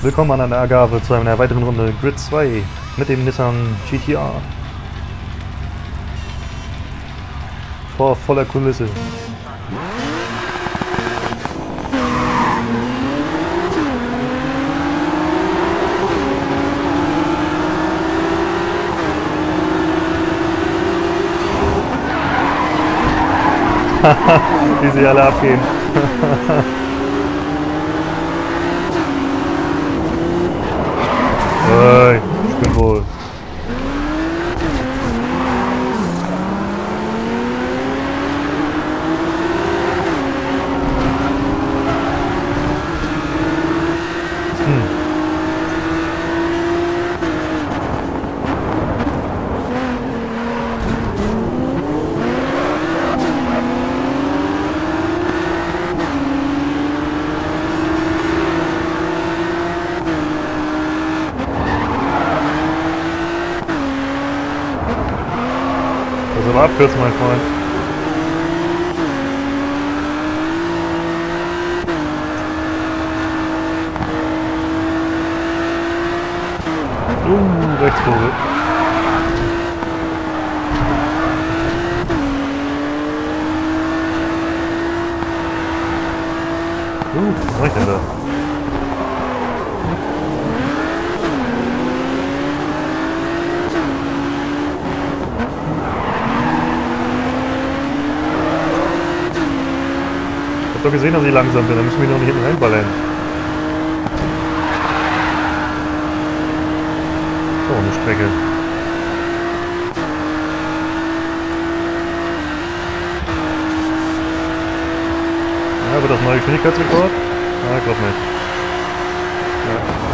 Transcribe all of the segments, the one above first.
Willkommen an einer Ergabe zu einer weiteren Runde Grid 2 mit dem Nissan GT-R. Vor voller Kulisse. Wie sie alle abgehen. Hey, ich bin wohl. Das ist aber abkürzen, mein Freund. Rechtskurve. Was mache ich denn da? Ich hab doch gesehen, dass ich langsam bin, dann müssen wir doch nicht hinten reinballern. So, eine Strecke. Ja, wird das neue Geschwindigkeitsrekord? Ah, ich glaub nicht. Ja.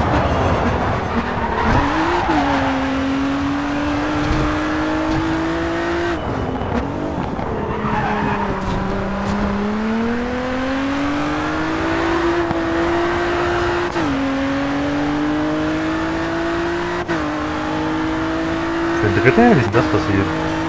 Der dritte? Wie ist denn das passiert?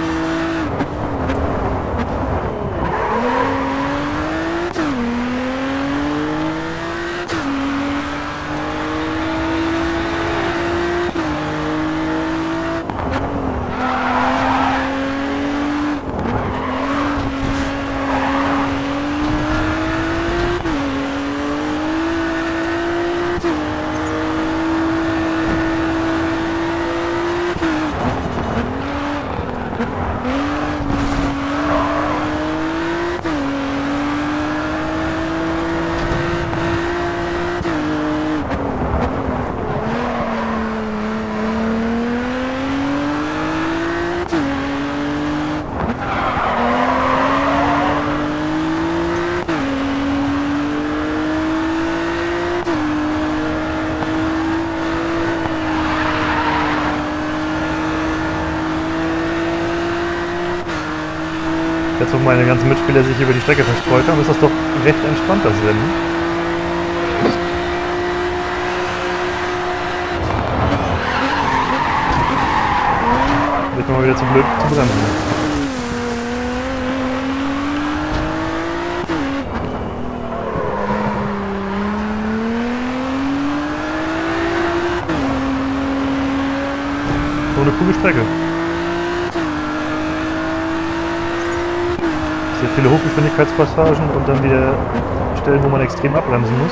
Jetzt, wo meine ganzen Mitspieler sich über die Strecke verstreut haben, ist das doch recht entspannt, das Rennen. Wird mal wieder zu blöd zu bremsen. So eine coole Strecke. Sehr viele Hochgeschwindigkeitspassagen und dann wieder Stellen, wo man extrem abbremsen muss.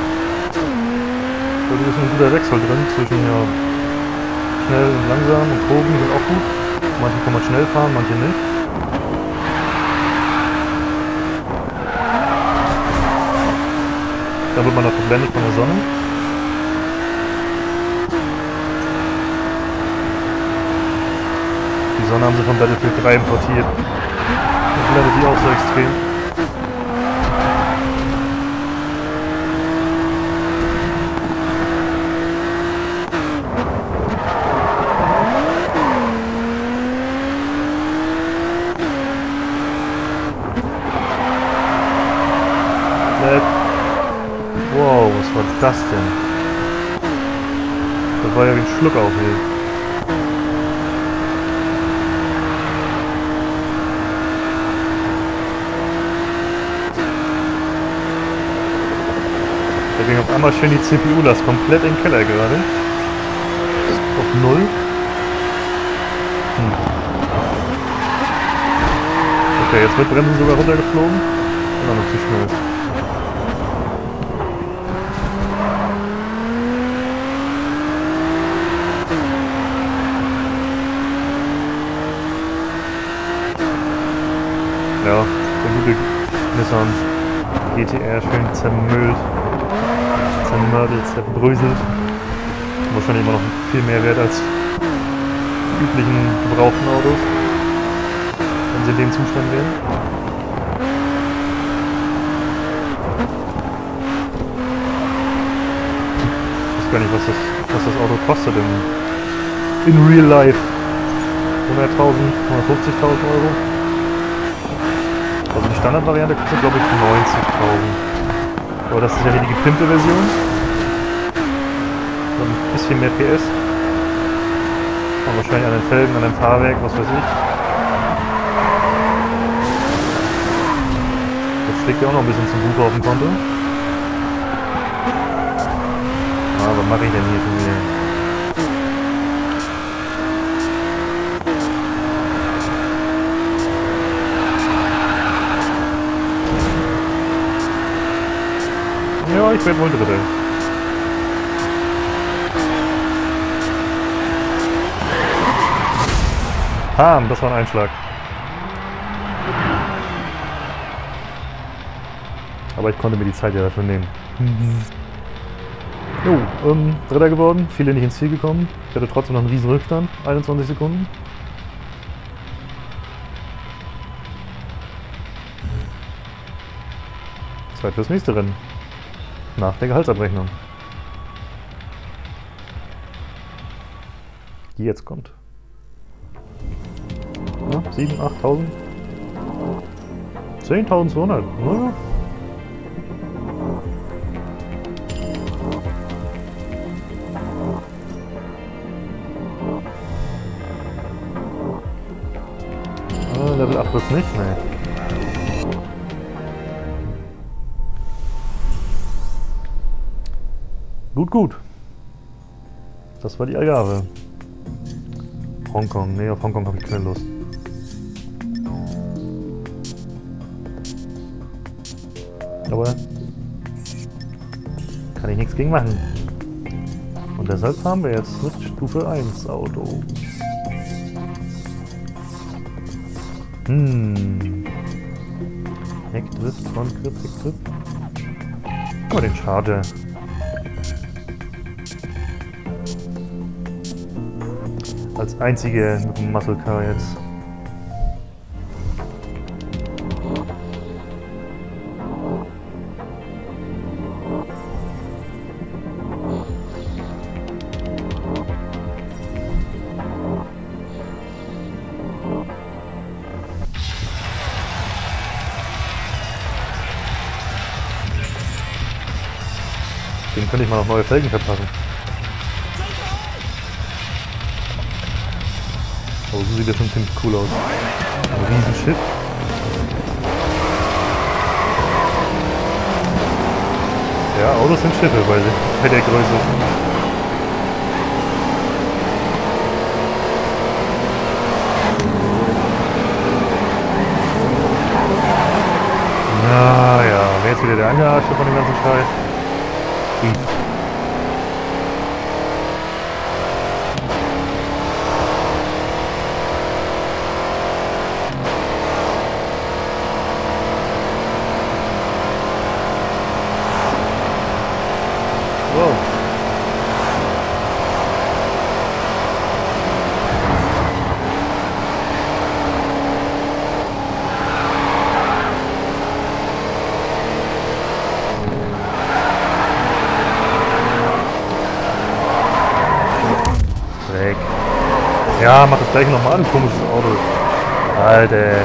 Da ist ein guter Wechsel drin zwischen ja, schnell und langsam und Kurven sind auch gut. Manche kann man schnell fahren, manche nicht. Da wird man noch geblendet von der Sonne. Die Sonne haben sie von Battlefield 3 importiert. Ich blendet die auch so extrem. Wow, was war das denn? Das war ja wie ein Schluck auf hier. ging auf einmal schön die CPU-Last komplett in den Keller gerade. Auf 0. Okay, jetzt wird Bremsen sogar runtergeflogen. Immer noch zu schnell. Ja, der gute Nissan GT-R schön zermüllt, zermördelt, zerbröselt. Wahrscheinlich immer noch viel mehr wert als die üblichen gebrauchten Autos, wenn sie in dem Zustand wären. Ich weiß gar nicht, was das Auto kostet in real life. 100.000, 150.000 Euro. Also die Standardvariante kostet glaube ich 90.000. Aber das ist ja hier die gepimpte Version. Ein bisschen mehr PS. Und wahrscheinlich an den Felgen, an dem Fahrwerk, was weiß ich. Das schlägt ja auch noch ein bisschen zum Buch auf dem Konto. Ah, was mache ich denn hier schon wieder? Ja, ich werde wohl Dritter. Bam, das war ein Einschlag. Aber ich konnte mir die Zeit ja dafür nehmen. Jo, Dritter geworden, viele nicht ins Ziel gekommen. Ich hatte trotzdem noch einen riesen Rückstand, 21 Sekunden. Zeit fürs nächste Rennen. Nach der Gehaltsabrechnung. Die jetzt kommt. Ja, 7.000, 8.000. 10.200. Naja. Level 8 wird's nicht, ne. Gut. Das war die Agabe. Hongkong. Ne, auf Hongkong habe ich keine Lust. Aber kann ich nichts gegen machen. Und deshalb fahren wir jetzt mit Stufe 1 Auto. Heckdrift, Frontgrip, Heckgrip. Oh, den Charger. Als einzige mit dem Muscle Car jetzt. Dem könnte ich mal noch neue Felgen verpassen. Oh, so sieht der schon ziemlich cool aus. Ein Riesenschiff. Ja, Autos sind Schiffe bei der Größe. Naja, wer ist wieder der Angearschte von dem ganzen Scheiß? Wow. Weg. Ja, mach das gleich nochmal an, komisches Auto. Alter.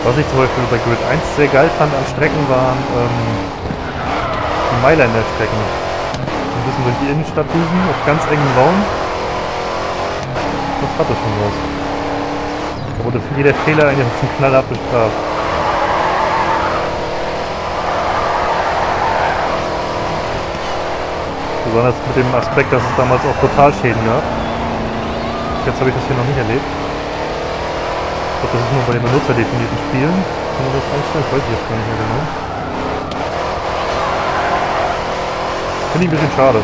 Was ich zum Beispiel bei Grid 1 sehr geil fand an Strecken waren die Mailänder-Strecken. Ein bisschen durch die Innenstadt düsen, auf ganz engen Raum. Das hatte schon was. Da wurde für jeder Fehler eigentlich schon knallhart bestraft. Besonders mit dem Aspekt, dass es damals auch Totalschäden gab. Jetzt habe ich das hier noch nicht erlebt. Ich glaube, das ist nur bei den benutzerdefinierten Spielen. Kann man das einstellen? Das weiß ich jetzt gar nicht mehr genau. Finde ich ein bisschen schade.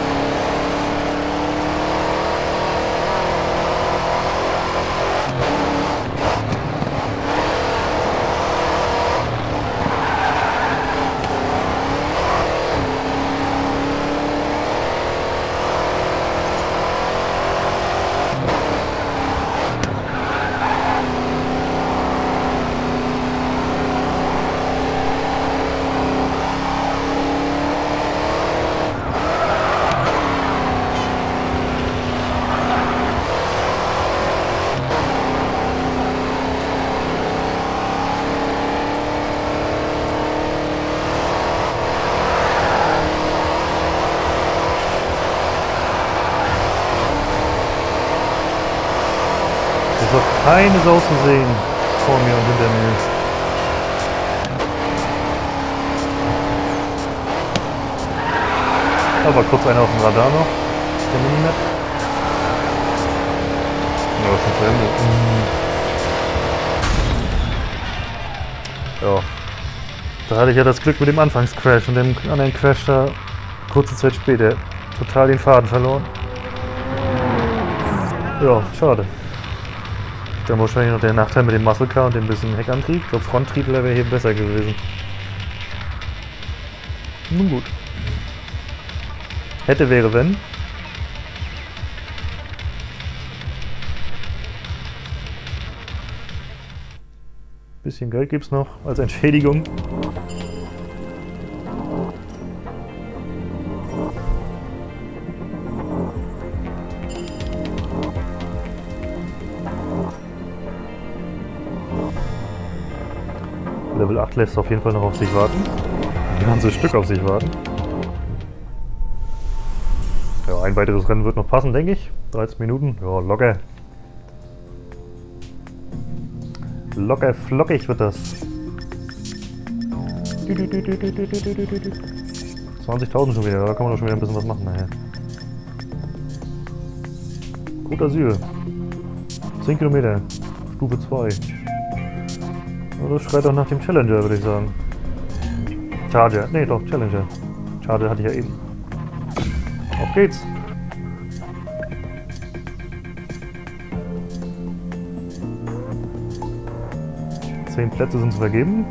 Es ist auch keine Sau zu sehen vor mir und hinter mir. Aber kurz einer auf dem Radar noch. Der Minimap. Ja, schon zu Ende. Ja. Da hatte ich ja das Glück mit dem Anfangscrash und dem anderen Crash da kurze Zeit später total den Faden verloren. Ja, schade. Dann wahrscheinlich noch der Nachteil mit dem Muscle Car und dem bisschen Heckantrieb. Ich glaube, Fronttrieb wäre hier besser gewesen. Nun gut. Hätte, wäre, wenn. Bisschen Geld gibt's noch als Entschädigung. Level 8 lässt auf jeden Fall noch auf sich warten. Ein ganzes Stück auf sich warten. Ja, ein weiteres Rennen wird noch passen, denke ich. 13 Minuten, ja, locker. Locker flockig wird das. 20.000 schon wieder, da kann man doch schon wieder ein bisschen was machen nachher. Côte d'Azur. 10 Kilometer. Stufe 2. Ja, das schreit auch nach dem Challenger, würde ich sagen. Charger. Nee, doch, Challenger. Charger hatte ich ja eben. Auf geht's. Zehn Plätze sind zu vergeben.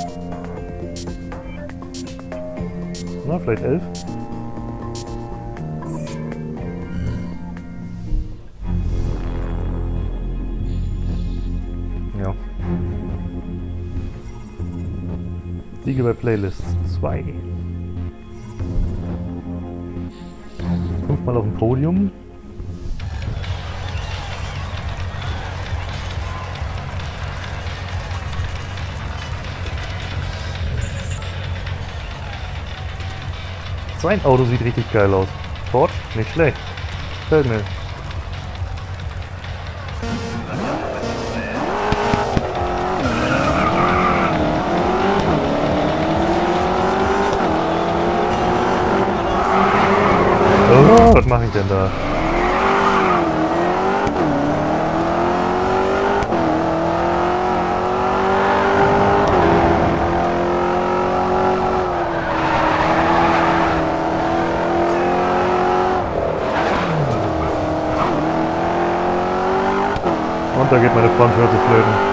Na, vielleicht 11. Ja. Siege bei Playlists 2. 5-mal auf dem Podium. Sein Auto sieht richtig geil aus. Ford, nicht schlecht. Gefällt mir. Oh, was mache ich denn da? Und da geht meine Frontschürze flöten.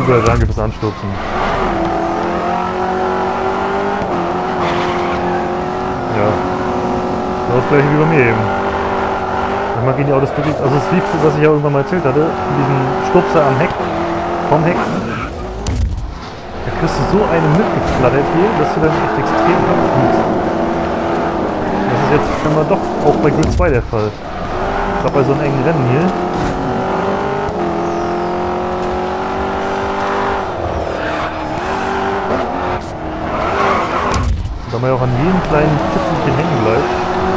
Super, danke fürs Anstupsen. Ja. Das gleiche wie bei mir eben. Manchmal gehen die Autos wirklich, also das liebste, was ich ja irgendwann mal erzählt hatte, diesen Stupser am Heck, vom Heck. Da kriegst du so eine mitgeflattert hier, dass du dann echt extrem abfliegst. Das ist jetzt schon mal doch auch bei Grid 2 der Fall. Ich glaube bei so einem engen Rennen hier. Da man ja auch an jedem kleinen Fitzelchen hängen bleibt,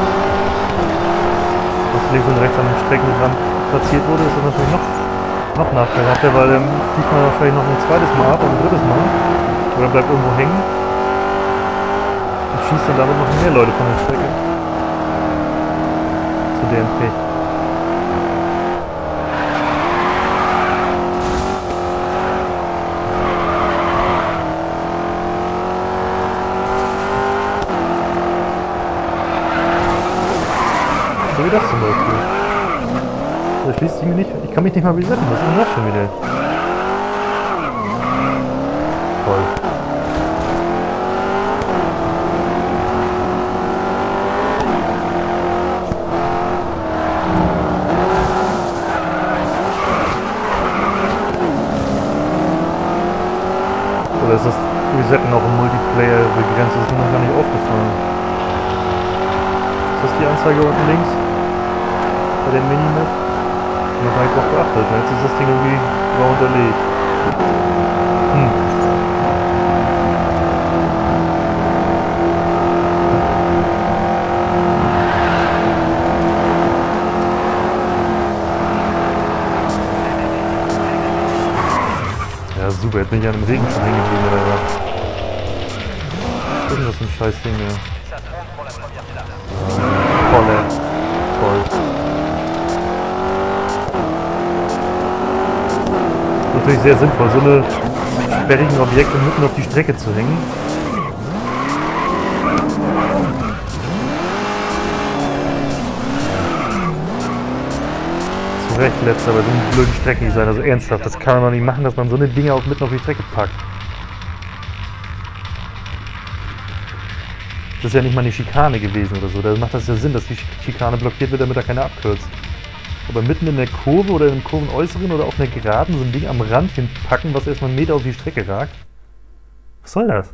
was links und rechts an dem Streckenrand platziert wurde, ist das natürlich noch nachteilhafter, weil dann fliegt man wahrscheinlich noch ein zweites Mal ab und ein drittes Mal. Oder bleibt irgendwo hängen und schießt dann damit noch mehr Leute von der Strecke. Zu deren Pech. So wie das zum Beispiel. Da schließt sich mir nicht. Ich kann mich nicht mal resetten. Was ist denn das schon wieder? Toll. Oder ist das Resetten auch im Multiplayer begrenzt? Das ist mir noch gar nicht aufgefallen. Ist das die Anzeige unten links? Bei der Minimap? Noch gar nicht drauf geachtet. Jetzt ist das Ding irgendwie grau unterlegt. Ja super, jetzt bin ich an dem Regen schon hängen geblieben oder was? Was ist denn das für ein scheiß Ding hier? Toll. Natürlich sehr sinnvoll, so eine sperrigen Objekte mitten auf die Strecke zu hängen. Zu Recht letzter bei so einem blöden Strecken sein, also ernsthaft, das kann man doch nicht machen, dass man so eine Dinge auch mitten auf die Strecke packt. Das ist ja nicht mal eine Schikane gewesen oder so, da macht das ja Sinn, dass die Schikane blockiert wird, damit da keiner abkürzt. Aber mitten in der Kurve oder im Kurvenäußeren oder auf einer Geraden so ein Ding am Rand hinpacken, was erstmal einen Meter auf die Strecke ragt. Was soll das?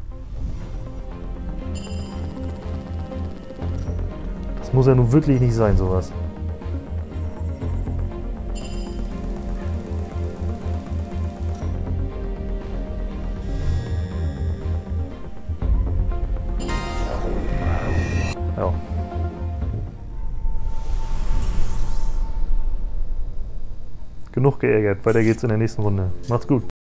Das muss ja nun wirklich nicht sein, sowas. Ja. Genug geärgert. Weiter geht's in der nächsten Runde. Macht's gut.